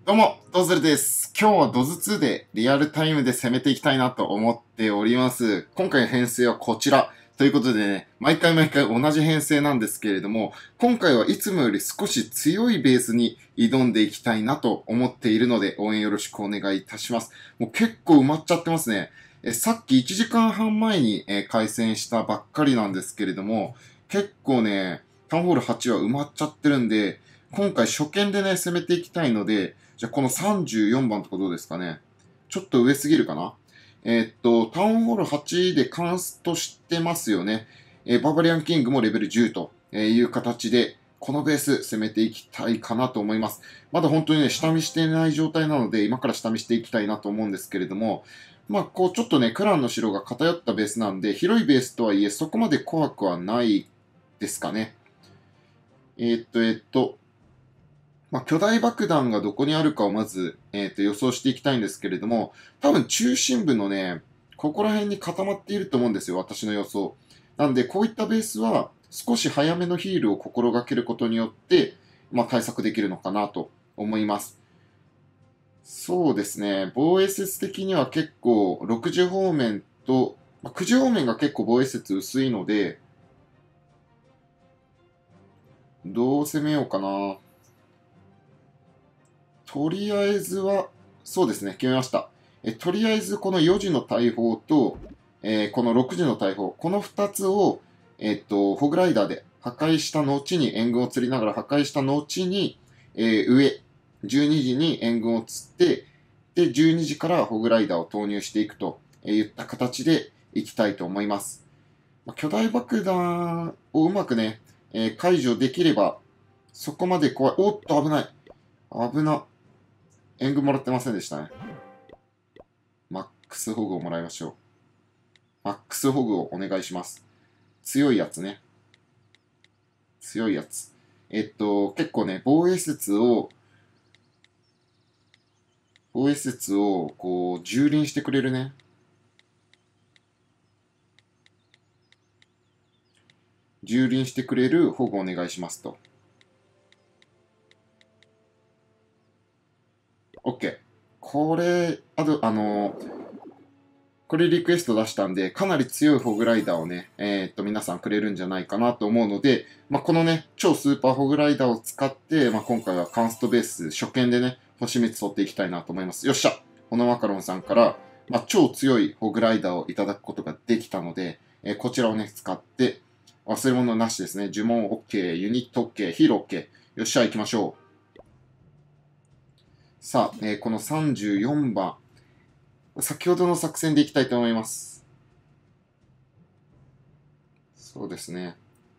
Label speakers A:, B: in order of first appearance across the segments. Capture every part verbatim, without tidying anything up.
A: どうも、ドズルです。今日はドズツーでリアルタイムで攻めていきたいなと思っております。今回の編成はこちら。ということでね、毎回毎回同じ編成なんですけれども、今回はいつもより少し強いベースに挑んでいきたいなと思っているので、応援よろしくお願いいたします。もう結構埋まっちゃってますね。えさっきいちじかんはん前に、え開戦したばっかりなんですけれども、結構ね、タウンホールはちは埋まっちゃってるんで、今回初見でね、攻めていきたいので、じゃあこのさんじゅうよんばんとかどうですかね。ちょっと上すぎるかな。えーっと、タウンホールはちでカンストしてますよね。えーバーバリアンキングもレベルじゅうという形で、このベース攻めていきたいかなと思います。まだ本当にね、下見してない状態なので、今から下見していきたいなと思うんですけれども、まあ、こう、ちょっとね、クランの城が偏ったベースなんで、広いベースとはいえ、そこまで怖くはないですかね。えーっと、えーっと、まあ、巨大爆弾がどこにあるかをまず、えーと、予想していきたいんですけれども、多分中心部のね、ここら辺に固まっていると思うんですよ、私の予想。なんで、こういったベースは、少し早めのヒールを心がけることによって、まあ、対策できるのかなと思います。そうですね、防衛説的には結構、ろくじゅう方面と、まあ、くじゅう方面が結構防衛説薄いので、どう攻めようかな。とりあえずは、そうですね、決めました。えとりあえずこのよじの大砲と、えーこのろくじの大砲、このふたつを、えっと、ホグライダーで破壊した後に、援軍を釣りながら破壊した後に、えー上、じゅうにじに援軍を釣って、で、じゅうにじからホグライダーを投入していくといった形でいきたいと思います。まあ巨大爆弾をうまくね、えー解除できれば、そこまで怖い。おっと、危ない。危な。援軍もらってませんでしたね。マックスホグをもらいましょう。マックスホグをお願いします。強いやつね。強いやつ。えっと、結構ね、防衛説を、防衛説を、こう、蹂躙してくれるね。蹂躙してくれるホグをお願いしますと。OK。これ、あと、あのこれリクエスト出したんで、かなり強いホグライダーをね、えー、っと、皆さんくれるんじゃないかなと思うので、まあ、このね、超スーパーホグライダーを使って、まあ、今回はカンストベース初見でね、星みつ取っていきたいなと思います。よっしゃこのマカロンさんから、まあ、超強いホグライダーをいただくことができたので、えー、こちらをね、使って、忘れ物なしですね。呪文 OK、ユニット OK、ヒーロー OK。よっしゃ、行きましょう。さあ、えー、このさんじゅうよんばん。先ほどの作戦でいきたいと思います。そうですね。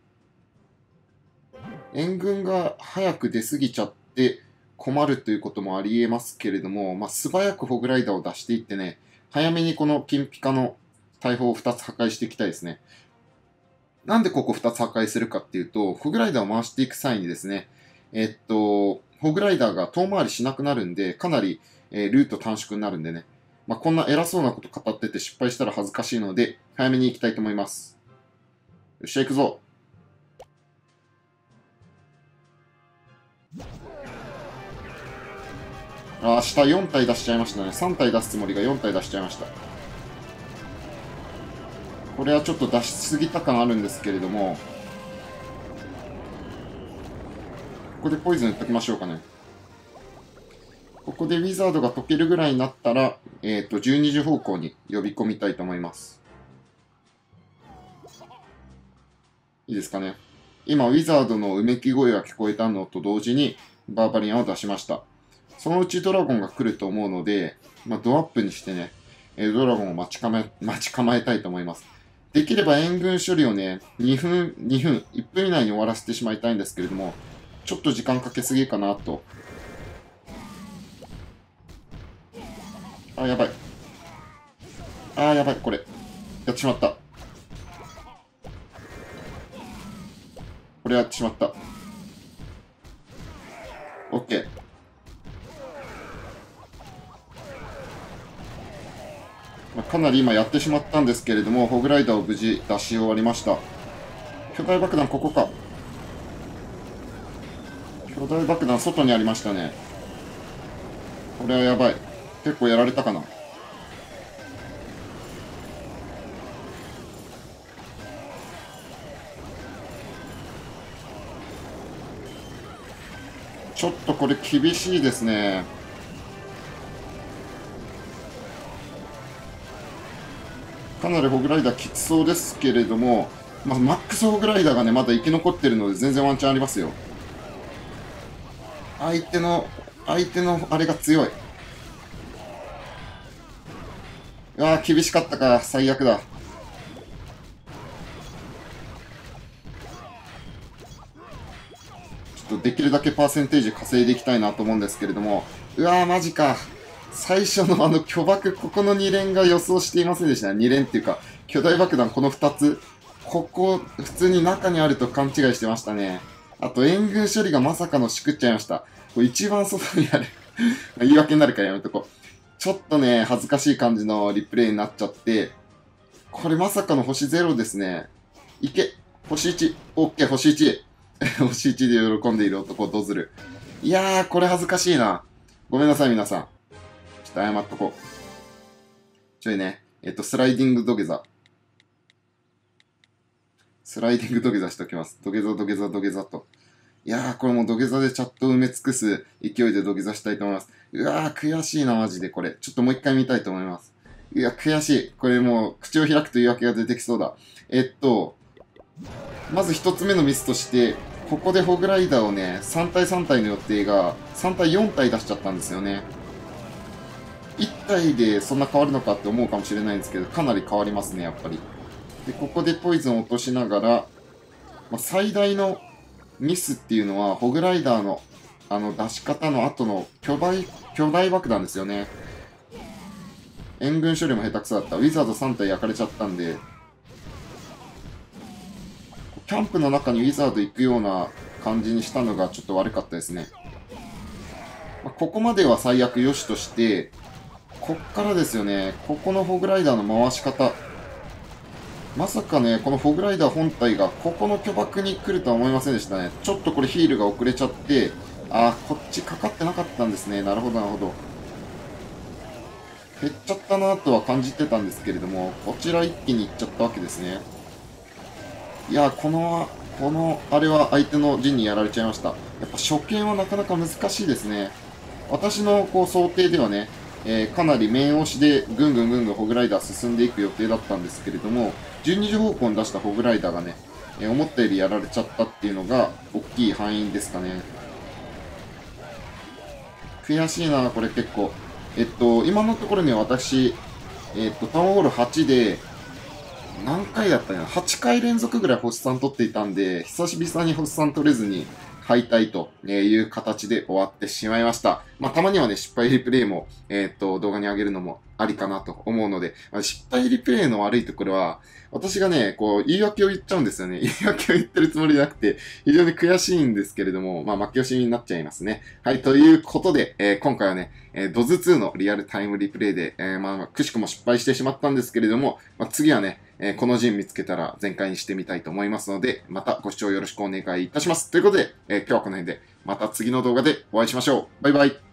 A: 援軍が早く出過ぎちゃって困るということもありえますけれども、まあ、素早くホグライダーを出していってね、早めにこの金ピカの大砲をふたつ破壊していきたいですね。なんでここふたつ破壊するかっていうと、ホグライダーを回していく際にですね、えっと、ホグライダーが遠回りしなくなるんで、かなり、えールート短縮になるんでね、まあ、こんな偉そうなこと語ってて失敗したら恥ずかしいので、早めに行きたいと思います。よっしゃ、行くぞ。あー、下よん体出しちゃいましたね。さん体出すつもりがよん体出しちゃいました。これはちょっと出しすぎた感あるんですけれども、ここでポイズン打っときましょうかね。ここでウィザードが解けるぐらいになったら、えっと、じゅうにじ方向に呼び込みたいと思います。いいですかね。今、ウィザードのうめき声が聞こえたのと同時に、バーバリアンを出しました。そのうちドラゴンが来ると思うので、まあ、ドアップにしてね、えドラゴンを待ち構え、待ち構えたいと思います。できれば援軍処理をね、にふん、にふん、いっぷん以内に終わらせてしまいたいんですけれども、ちょっと時間かけすぎかなと。あ、やばい。あー、やばい、これ。やってしまった。これやってしまった。OK。まあかなり今やってしまったんですけれども、ホグライダーを無事出し終わりました。巨大爆弾ここか。巨大爆弾外にありましたね。 これはやばい。結構やられたかな。ちょっとこれ厳しいですね。かなりホグライダーきつそうですけれども、まあ、マックスホグライダーがね、まだ生き残ってるので全然ワンチャンありますよ。相手の、相手のあれが強い。うわー、厳しかったか。最悪だ。ちょっとできるだけパーセンテージ稼いでいきたいなと思うんですけれども。うわー、マジか。最初のあの巨爆、ここのに連が予想していませんでしたね。に連っていうか、巨大爆弾このふたつ。ここ、普通に中にあると勘違いしてましたね。あと、援軍処理がまさかのしくっちゃいました。これ一番外にある言い訳になるからやめとこう。ちょっとね、恥ずかしい感じのリプレイになっちゃって、これまさかの星ゼロですね。いけ星いち。オッケー、星いち。星いちで喜んでいる男、ドズル。いやー、これ恥ずかしいな。ごめんなさい、皆さん。ちょっと謝っとこう。ちょいね。えっと、スライディング土下座。スライディング土下座しておきます。土下座、土下座、土下座と。いやー、これもう土下座でチャットを埋め尽くす勢いで土下座したいと思います。うわー、悔しいな、マジでこれ。ちょっともう一回見たいと思います。いや、悔しい。これもう、口を開くと言い訳が出てきそうだ。えっと、まず一つ目のミスとして、ここでホグライダーをね、さん対さん体の予定が、さん対よん体出しちゃったんですよね。いち体でそんな変わるのかって思うかもしれないんですけど、かなり変わりますね、やっぱり。で、ここでポイズンを落としながら、まあ、最大のミスっていうのは、ホグライダーの、あの、出し方の後の巨大、巨大爆弾ですよね。援軍処理も下手くそだった。ウィザードさん体焼かれちゃったんで、キャンプの中にウィザード行くような感じにしたのがちょっと悪かったですね。まあ、ここまでは最悪良しとして、こっからですよね。ここのホグライダーの回し方。まさかね、このホグライダー本体がここの巨爆に来るとは思いませんでしたね。ちょっとこれヒールが遅れちゃって、あー、こっちかかってなかったんですね。なるほど、なるほど。減っちゃったなとは感じてたんですけれども、こちら一気に行っちゃったわけですね。いや、この、この、あれは相手の陣にやられちゃいました。やっぱ初見はなかなか難しいですね。私のこう想定ではね、えーかなり面押しでぐんぐんぐんぐんホグライダー進んでいく予定だったんですけれども、じゅうにじ方向に出したホグライダーがね、えー思ったよりやられちゃったっていうのが大きい敗因ですかね。悔しいな、これ結構。えっと、今のところね、私、えっと、タウンホールはちで、何回だったかな ?はち 回連続ぐらい星さん取っていたんで、久しぶりに星さん取れずに敗退という形で終わってしまいました。まあ、たまにはね、失敗リプレイも、えっと、動画に上げるのもありかなと思うので、失敗リプレイの悪いところは、私がね、こう、言い訳を言っちゃうんですよね。言い訳を言ってるつもりじゃなくて、非常に悔しいんですけれども、まあ、負け惜しみになっちゃいますね。はい、ということで、えー今回はね、えー、ドズツーのリアルタイムリプレイで、えーまあ、くしくも失敗してしまったんですけれども、まあ、次はね、えーこの陣見つけたら全開にしてみたいと思いますので、またご視聴よろしくお願いいたします。ということで、えー今日はこの辺で、また次の動画でお会いしましょう。バイバイ。